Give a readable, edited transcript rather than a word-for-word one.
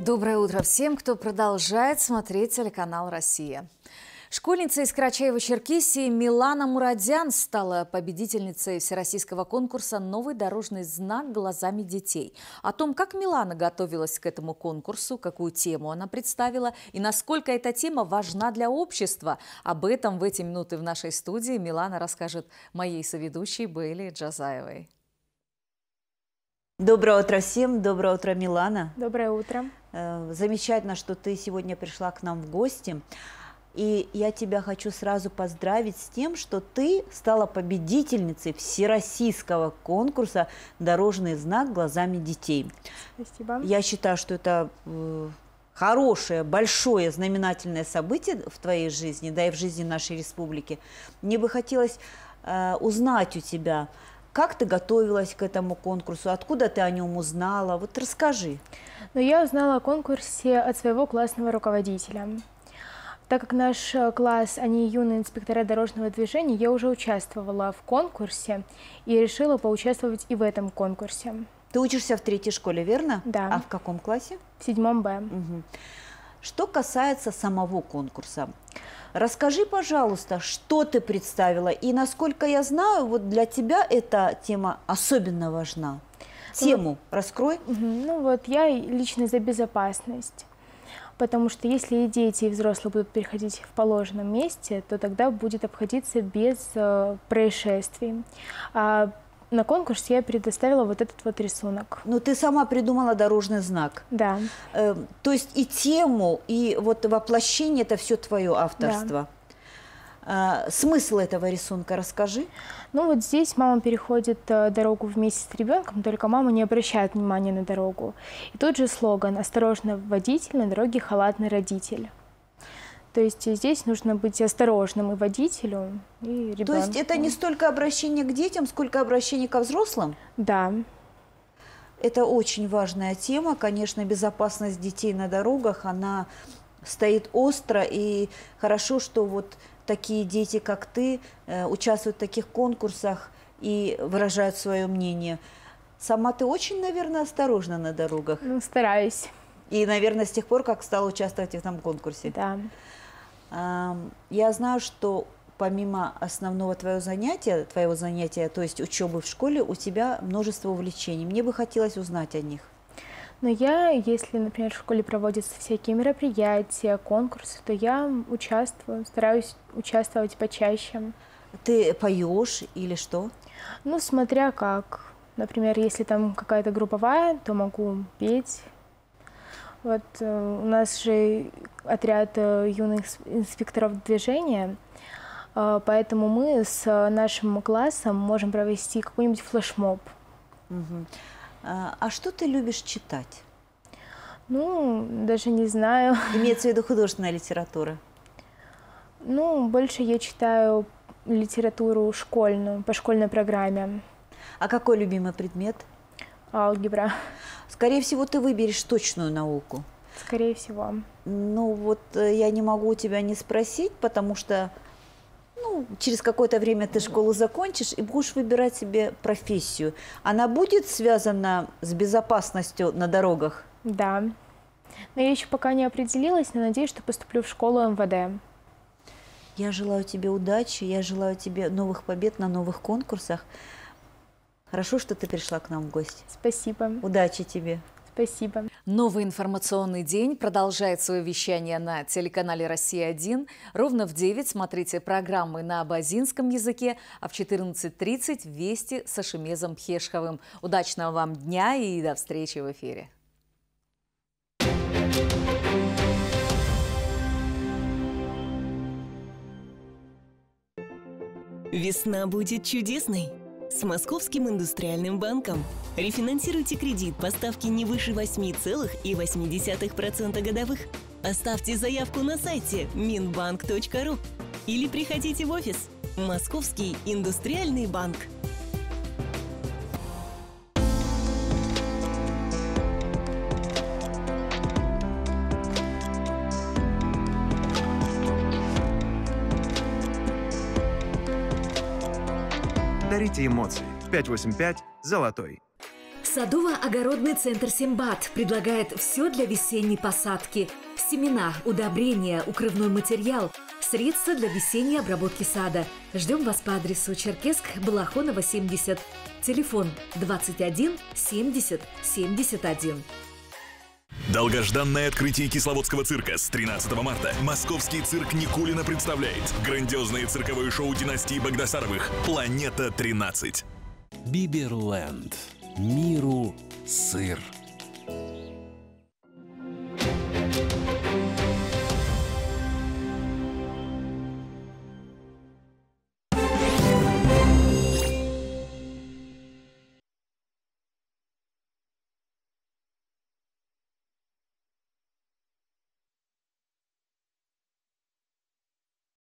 Доброе утро всем, кто продолжает смотреть телеканал «Россия». Школьница из Карачаево-Черкесии Милана Мурадян стала победительницей всероссийского конкурса «Новый дорожный знак глазами детей». О том, как Милана готовилась к этому конкурсу, какую тему она представила и насколько эта тема важна для общества, об этом в эти минуты в нашей студии Милана расскажет моей соведущей Бейли Джазаевой. Доброе утро всем, доброе утро, Милана. Доброе утро. Замечательно, что ты сегодня пришла к нам в гости. И я тебя хочу сразу поздравить с тем, что ты стала победительницей всероссийского конкурса «Дорожный знак глазами детей». Спасибо. Я считаю, что это хорошее, большое, знаменательное событие в твоей жизни, да и в жизни нашей республики. Мне бы хотелось узнать у тебя, как ты готовилась к этому конкурсу, откуда ты о нем узнала? Вот расскажи. Я узнала о конкурсе от своего классного руководителя. Так как наш класс, они юные инспектора дорожного движения, я уже участвовала в конкурсе и решила поучаствовать и в этом конкурсе. Ты учишься в 3-й школе, верно? Да. А в каком классе? В 7 Б. Угу. Что касается самого конкурса, расскажи, пожалуйста, что ты представила и, насколько я знаю, вот для тебя эта тема особенно важна. Тему раскрой. Я лично за безопасность. Потому что если и дети, и взрослые будут переходить в положенном месте, то тогда будет обходиться без происшествий. А на конкурс я предоставила вот этот вот рисунок. Ну, ты сама придумала дорожный знак. Да. То есть и тему, и вот воплощение – это все твое авторство. Да. Смысл этого рисунка расскажи. Здесь мама переходит дорогу вместе с ребенком, только мама не обращает внимания на дорогу. И тот же слоган «Осторожно, водитель, на дороге халатный родитель». То есть здесь нужно быть осторожным и водителю, и ребенку. То есть это не столько обращение к детям, сколько обращение ко взрослым? Да. Это очень важная тема. Конечно, безопасность детей на дорогах, она стоит остро, и хорошо, что вот такие дети, как ты, участвуют в таких конкурсах и выражают свое мнение. Сама ты очень, наверное, осторожна на дорогах. Стараюсь. И, наверное, с тех пор, как стала участвовать в этом конкурсе. Да. Я знаю, что помимо основного твоего занятия, то есть учебы в школе, у тебя множество увлечений. Мне бы хотелось узнать о них. Если, например, в школе проводятся всякие мероприятия, конкурсы, то я участвую, стараюсь участвовать почаще. Ты поешь или что? Смотря как. Например, если там какая-то групповая, то могу петь. Вот у нас же отряд юных инспекторов движения, поэтому мы с нашим классом можем провести какой-нибудь флешмоб. Угу. А что ты любишь читать? Даже не знаю. Имеется в виду художественная литература? Больше я читаю литературу школьную, по школьной программе. А какой любимый предмет? Алгебра. Скорее всего, ты выберешь точную науку. Скорее всего. Я не могу у тебя не спросить, потому что через какое-то время ты школу закончишь и будешь выбирать себе профессию. Она будет связана с безопасностью на дорогах? Да. Но я еще пока не определилась, но надеюсь, что поступлю в школу МВД. Я желаю тебе удачи, я желаю тебе новых побед на новых конкурсах. Хорошо, что ты пришла к нам в гости. Спасибо. Удачи тебе. Спасибо. Новый информационный день продолжает свое вещание на телеканале «Россия-1». Ровно в 9 смотрите программы на абазинском языке, а в 14:30 «Вести» с Ашимезом Хешховым. Удачного вам дня и до встречи в эфире. Весна будет чудесной. С Московским индустриальным банком. Рефинансируйте кредит по ставке не выше 8,8% годовых. Оставьте заявку на сайте minbank.ru или приходите в офис. Московский индустриальный банк. Дарите эмоции. 585 «Золотой». Садово-огородный центр «Симбат» предлагает все для весенней посадки. Семена, удобрения, укрывной материал, средства для весенней обработки сада. Ждем вас по адресу Черкесск, Балахонова, 70. Телефон 21 70 71. Долгожданное открытие Кисловодского цирка с 13 марта. Московский цирк Никулина представляет грандиозное цирковое шоу династии Багдасаровых «Планета 13». Биберленд. Миру сыр.